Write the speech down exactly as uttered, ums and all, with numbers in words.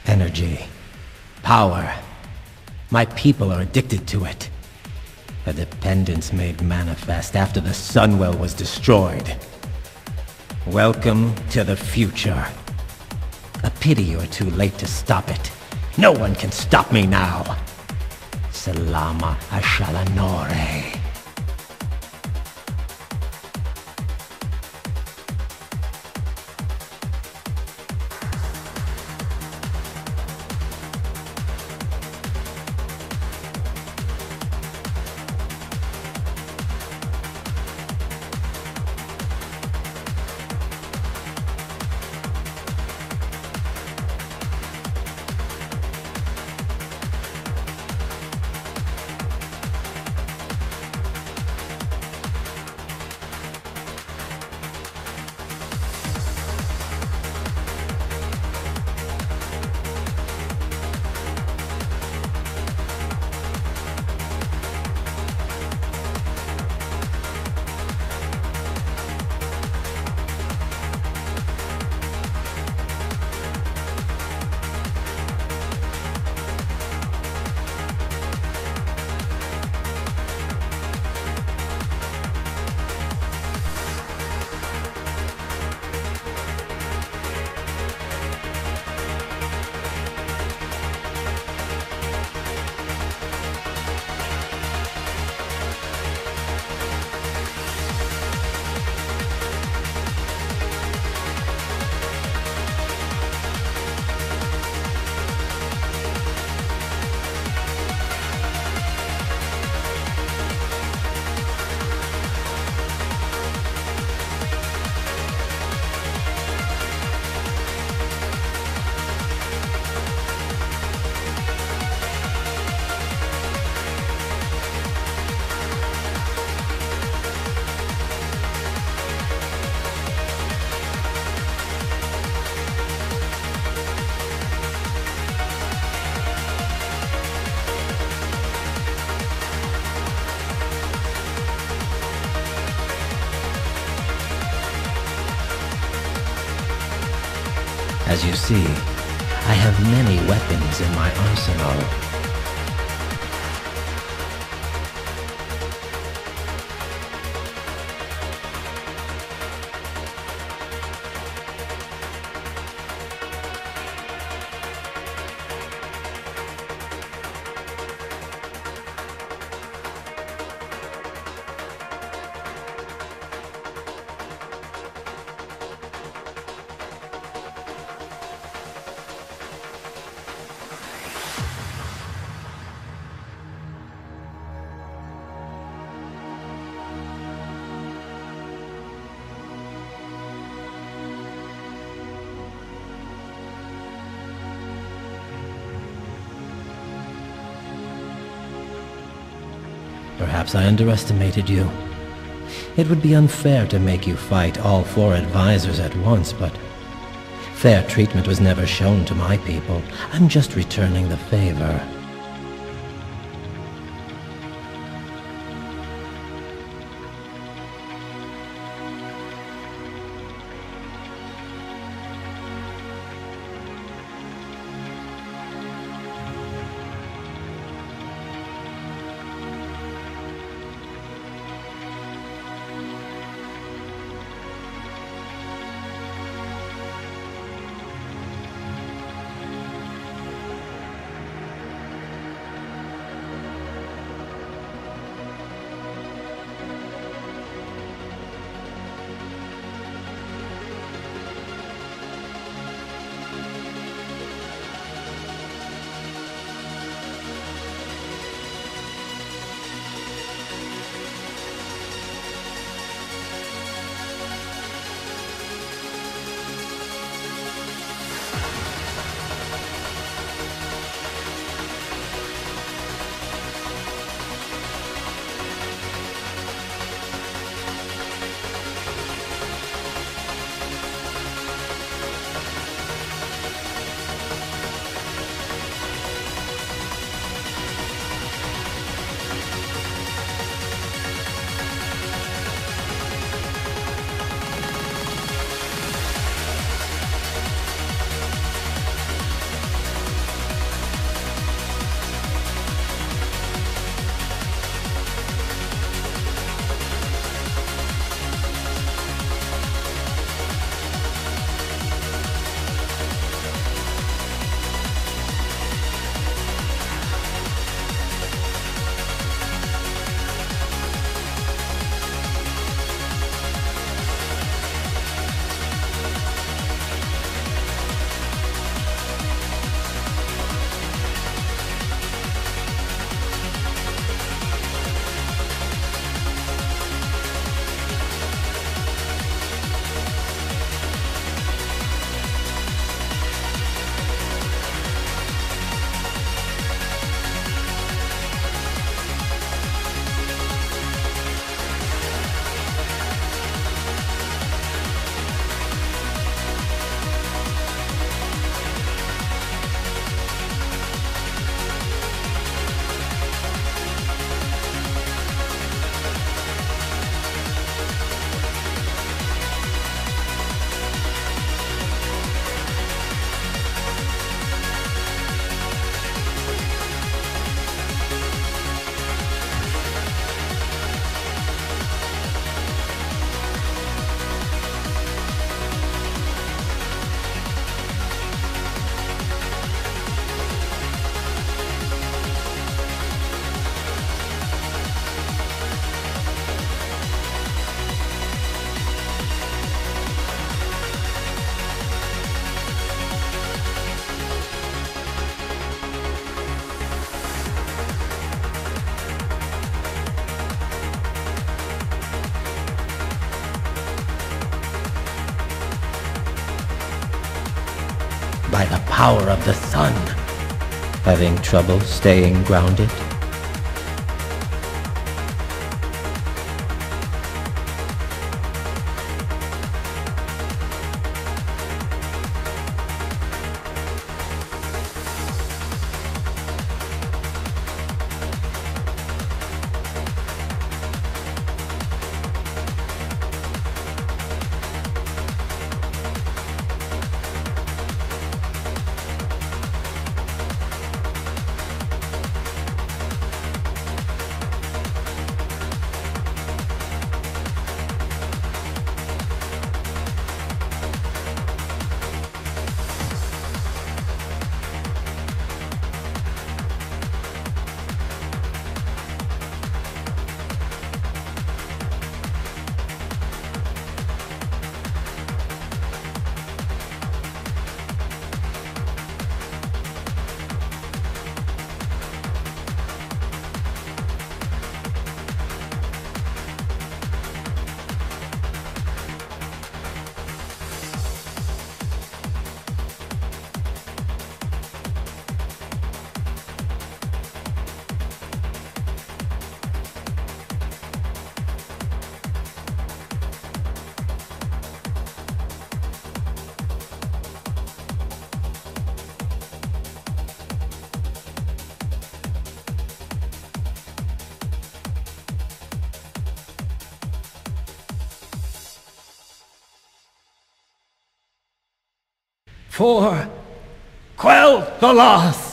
Energy. Power. My people are addicted to it. A dependence made manifest after the Sunwell was destroyed. Welcome to the future. A pity you're too late to stop it. No one can stop me now. Salama Ashalanore. As you see, I have many weapons in my arsenal. Perhaps I underestimated you. It would be unfair to make you fight all four advisors at once, but fair treatment was never shown to my people. I'm just returning the favor. by the power of the sun. Having trouble staying grounded? For quell the loss.